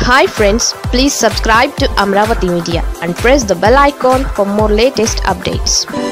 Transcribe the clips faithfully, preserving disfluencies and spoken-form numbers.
Hi friends, please subscribe to Amaravathi Media and press the bell icon for more latest updates.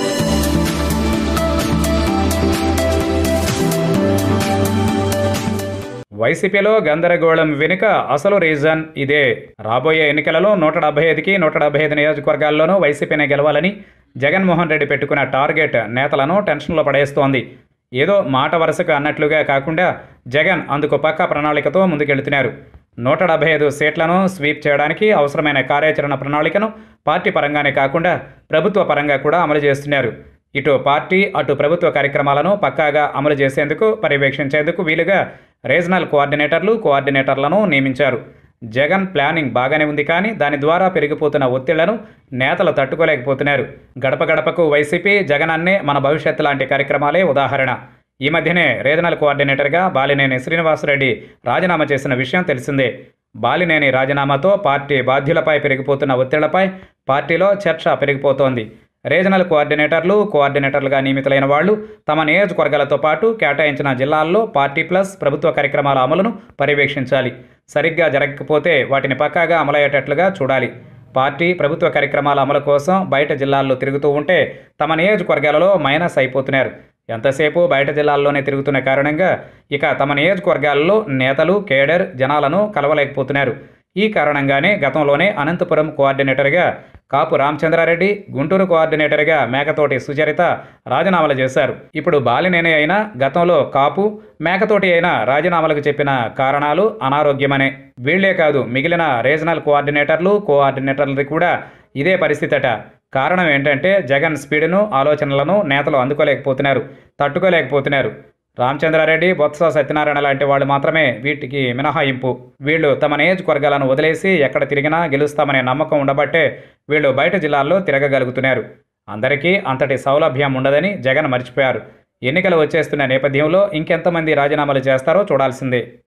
వైసీపీలో గందరగోళం వెనుక అసలు reason ఇదే. రాబోయే ఎన్నికలలో నూట డెబ్బై ఐదుకి నూట డెబ్బై ఐదు నియోజకవర్గాల్లోనూ వైసీపీనే గెలవాలని జగన్మోహన్ రెడ్డి పెట్టుకున్న టార్గెట్ నేతలను టెన్షన్లో పడేస్తోంది. ఏదో మాట వరుసకు అన్నట్లుగా కాకుండా జగన్ అందుకు పక్కా ప్రణాళికతో ముందుకెళ్తున్నారు. నూట డెబ్బై ఐదు సీట్లను స్వీప్ చేయడానికి అవసరమైన కార్యాచరణ ప్రణాళికను పార్టీ పరంగానే కాకుండా ప్రభుత్వ పరంగా కూడా అమలు చేస్తున్నారు. ఇటు పార్టీ అటు ప్రభుత్వ కార్యక్రమాలను పక్కాగా అమలు చేసేందుకు పర్యవేక్షించేందుకు వీలుగా రీజనల్ కోఆర్డినేటర్లు కోఆర్డినేటర్లను నియమించారు. జగన్ ప్లానింగ్ బాగానే ఉంది, కానీ దాని ద్వారా పెరిగిపోతున్న ఒత్తిళ్లను నేతలు తట్టుకోలేకపోతున్నారు. గడప గడపకు వైసీపీ, జగన్ అన్నే మన భవిష్యత్తు లాంటి కార్యక్రమాలే ఉదాహరణ. ఈ మధ్యనే రీజనల్ కోఆర్డినేటర్గా బాలినేని శ్రీనివాసరెడ్డి రాజీనామా చేసిన విషయం తెలిసిందే. బాలినేని రాజీనామాతో పార్టీ బాధ్యులపై పెరిగిపోతున్న ఒత్తిళ్లపై పార్టీలో చర్చ పెరిగిపోతోంది. రీజనల్ కోఆర్డినేటర్లు కోఆర్డినేటర్లుగా నియమితులైన వాళ్లు తమ నియోజకవర్గాలతో పాటు కేటాయించిన జిల్లాల్లో పార్టీ ప్లస్ ప్రభుత్వ కార్యక్రమాల అమలును పర్యవేక్షించాలి. సరిగ్గా జరగకపోతే వాటిని పక్కాగా అమలయ్యేటట్లుగా చూడాలి. పార్టీ ప్రభుత్వ కార్యక్రమాల అమలు కోసం బయట జిల్లాల్లో తిరుగుతూ ఉంటే తమ నియోజకవర్గాలలో మైనస్ అయిపోతున్నారు. ఎంతసేపు బయట జిల్లాల్లోనే తిరుగుతున్న కారణంగా ఇక తమ నియోజకవర్గాల్లో నేతలు, కేడర్, జనాలను కలవలేకపోతున్నారు. ఈ కారణంగానే గతంలోనే అనంతపురం కోఆర్డినేటర్గా కాపు రామచంద్రారెడ్డి, గుంటూరు కోఆర్డినేటర్గా మేకతోటి సుచరిత రాజీనామాలు చేశారు. ఇప్పుడు బాలినేని అయినా గతంలో కాపు, మేకతోటి అయినా రాజీనామాలకు చెప్పిన కారణాలు అనారోగ్యమనే. వీళ్లే కాదు, మిగిలిన రీజనల్ కోఆర్డినేటర్లు కోఆర్డినేటర్లది కూడా ఇదే పరిస్థితట. కారణం ఏంటంటే జగన్ స్పీడును, ఆలోచనలను నేతలు అందుకోలేకపోతున్నారు, తట్టుకోలేకపోతున్నారు. రామచంద్రారెడ్డి, బొత్స సత్యనారాయణ లాంటి వాళ్ళు మాత్రమే వీటికి మినహాయింపు. వీళ్ళు తమ నియోజకవర్గాలను వదిలేసి ఎక్కడ తిరిగినా గెలుస్తామనే నమ్మకం ఉండబట్టే వీళ్ళు బయట జిల్లాల్లో తిరగగలుగుతున్నారు. అందరికీ అంతటి సౌలభ్యం ఉండదని జగన్ మర్చిపోయారు. ఎన్నికలు వచ్చేస్తున్న నేపథ్యంలో ఇంకెంతమంది రాజీనామాలు చేస్తారో చూడాల్సిందే.